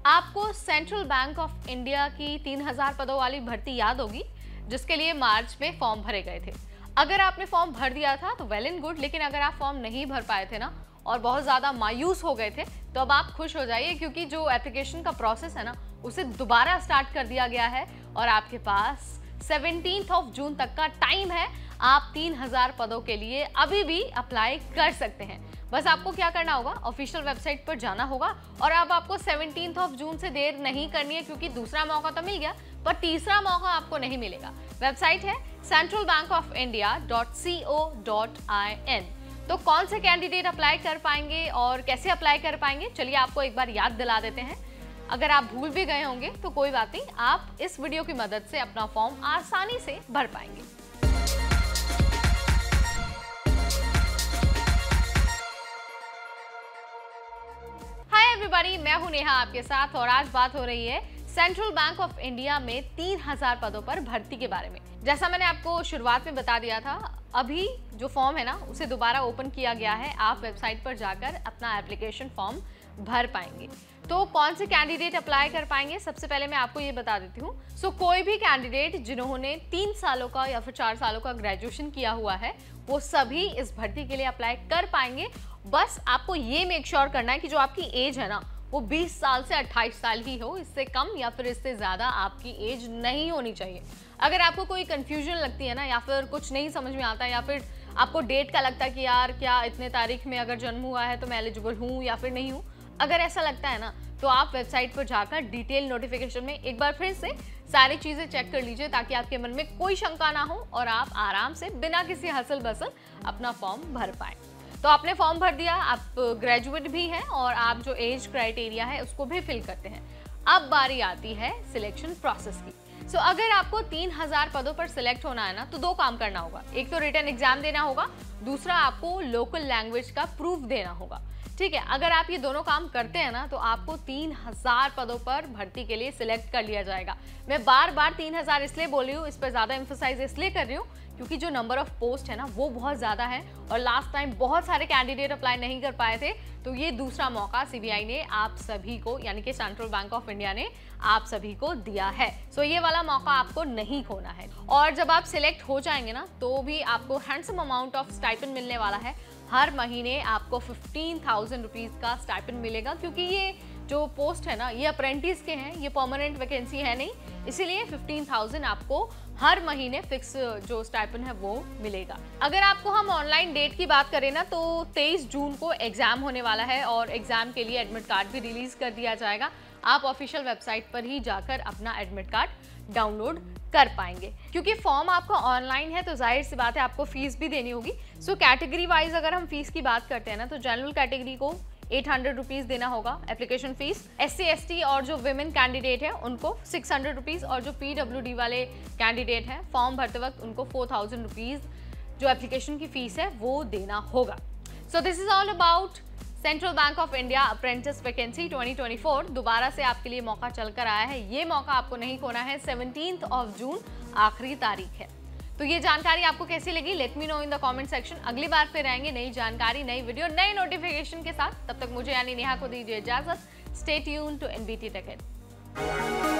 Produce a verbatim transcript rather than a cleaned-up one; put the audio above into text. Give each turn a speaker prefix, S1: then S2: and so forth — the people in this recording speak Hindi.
S1: आपको सेंट्रल बैंक ऑफ इंडिया की तीन हज़ार पदों वाली भर्ती याद होगी, जिसके लिए मार्च में फॉर्म भरे गए थे। अगर आपने फॉर्म भर दिया था तो वेल एंड गुड, लेकिन अगर आप फॉर्म नहीं भर पाए थे ना और बहुत ज़्यादा मायूस हो गए थे, तो अब आप खुश हो जाइए, क्योंकि जो एप्लीकेशन का प्रोसेस है ना उसे दोबारा स्टार्ट कर दिया गया है और आपके पास सेवनटीन्थ ऑफ जून तक का टाइम है। आप तीन हज़ार पदों के लिए अभी भी अप्लाई कर सकते हैं। बस आपको क्या करना होगा, ऑफिशियल वेबसाइट पर जाना होगा और अब आपको सेवनटीन्थ ऑफ जून से देर नहीं करनी है, क्योंकि दूसरा मौका तो मिल गया पर तीसरा मौका आपको नहीं मिलेगा। वेबसाइट है central bank of India dot C O dot I N. तो कौन से कैंडिडेट अप्लाई कर पाएंगे और कैसे अप्लाई कर पाएंगे, चलिए आपको एक बार याद दिला देते हैं। अगर आप भूल भी गए होंगे तो कोई बात नहीं, आप इस वीडियो की मदद से अपना फॉर्म आसानी से भर पाएंगे। एवरीबॉडी, मैं हूं नेहा आपके साथ और आज बात हो रही है सेंट्रल बैंक ऑफ इंडिया में तीन हज़ार पदों पर भर्ती के बारे में। जैसा मैंने आपको शुरुआत में बता दिया था, अभी जो फॉर्म है ना उसे दोबारा ओपन किया गया है। आप वेबसाइट पर जाकर अपना एप्लीकेशन फॉर्म भर पाएंगे। तो कौन से कैंडिडेट अप्लाई कर पाएंगे, सबसे पहले मैं आपको ये बता देती हूँ। सो so, कोई भी कैंडिडेट जिन्होंने तीन सालों का या फिर चार सालों का ग्रेजुएशन किया हुआ है, वो सभी इस भर्ती के लिए अप्लाई कर पाएंगे। बस आपको ये मेक श्योर करना है कि जो आपकी एज है ना वो बीस साल से अट्ठाईस साल ही हो, इससे कम या फिर इससे ज़्यादा आपकी एज नहीं होनी चाहिए। अगर आपको कोई कंफ्यूजन लगती है ना, या फिर कुछ नहीं समझ में आता, या फिर आपको डेट का लगता है कि यार क्या इतने तारीख में अगर जन्म हुआ है तो मैं एलिजिबल हूँ या फिर नहीं हूँ, अगर ऐसा लगता है ना तो आप वेबसाइट पर जाकर डिटेल नोटिफिकेशन में एक बार फिर से सारी चीज़ें चेक कर लीजिए, ताकि आपके मन में कोई शंका ना हो और आप आराम से बिना किसी हसल बसल अपना फॉर्म भर पाएँ। तो आपने फॉर्म भर दिया, आप ग्रेजुएट भी हैं और आप जो एज क्राइटेरिया है उसको भी फिल करते हैं। अब बारी आती है सिलेक्शन प्रोसेस की। सो so, अगर आपको तीन हज़ार पदों पर सिलेक्ट होना है ना तो दो काम करना होगा। एक तो रिटन एग्जाम देना होगा, दूसरा आपको लोकल लैंग्वेज का प्रूफ देना होगा। ठीक है, अगर आप ये दोनों काम करते हैं ना तो आपको तीन हज़ार पदों पर भर्ती के लिए सिलेक्ट कर लिया जाएगा। मैं बार बार तीन हज़ार इसलिए बोल रही हूँ, इस पर ज़्यादा एम्फोसाइज इसलिए कर रही हूँ क्योंकि जो नंबर ऑफ पोस्ट है ना वो बहुत ज़्यादा है और लास्ट टाइम बहुत सारे कैंडिडेट अप्लाई नहीं कर पाए थे। तो ये दूसरा मौका सीबीआई ने आप सभी को, यानी कि सेंट्रल बैंक ऑफ इंडिया ने आप सभी को दिया है। सो ये वाला मौका आपको नहीं खोना है। और जब आप सिलेक्ट हो जाएंगे ना तो भी आपको हैंडसम अमाउंट ऑफ स्टाइपेंड मिलने वाला है। हर महीने आपको फिफ्टीन थाउजेंड रुपीज़ का स्टाइपेंड मिलेगा, क्योंकि ये जो पोस्ट है ना ये अप्रेंटिस के हैं, ये परमानेंट वैकेंसी है नहीं, इसीलिए फिफ्टीन थाउजेंड आपको हर महीने फिक्स जो स्टाइपेंड है वो मिलेगा। अगर आपको हम ऑनलाइन डेट की बात करें ना तो तेईस जून को एग्जाम होने वाला है और एग्जाम के लिए एडमिट कार्ड भी रिलीज कर दिया जाएगा। आप ऑफिशियल वेबसाइट पर ही जाकर अपना एडमिट कार्ड डाउनलोड कर पाएंगे। क्योंकि फॉर्म आपका ऑनलाइन है तो जाहिर सी बात है आपको फीस भी देनी होगी। सो कैटेगरी वाइज अगर हम फीस की बात करते हैं ना तो जनरल कैटेगरी को एट हंड्रेड रुपीज़ देना होगा application fees. S C S T और जो विमेन कैंडिडेट है उनको सिक्स हंड्रेड रुपीज़ और जो पी डब्ल्यू डी वाले कैंडिडेट हैं फॉर्म भरते वक्त उनको फोर थाउजेंड रुपीज़ जो एप्लीकेशन की फीस है वो देना होगा। So this is all about central bank of India apprentice vacancy twenty twenty four. दोबारा से आपके लिए मौका चल कर आया है, ये मौका आपको नहीं खोना है। सेवनटीन्थ ऑफ जून आखिरी तारीख है। तो ये जानकारी आपको कैसी लगी, let me know in the comment section. अगली बार फिर आएंगे नई जानकारी, नई वीडियो, नई नोटिफिकेशन के साथ। तब तक मुझे यानी नेहा को दीजिए इजाजत। Stay tuned to NBT tech add.